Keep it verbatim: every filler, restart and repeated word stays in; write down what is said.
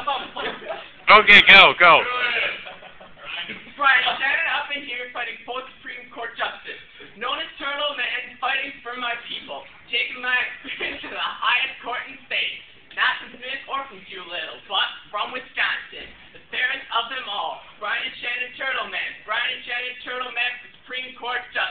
Okay, go, go. Brian Schanen up in here fighting for Supreme Court justice. Known as Turtleman, fighting for my people. Taking my experience to the highest court in the state. Not from Smith or from Doolittle, but from Wisconsin. The fairest of them all. Brian Schanen Turtleman. Brian Schanen Turtleman for Supreme Court justice.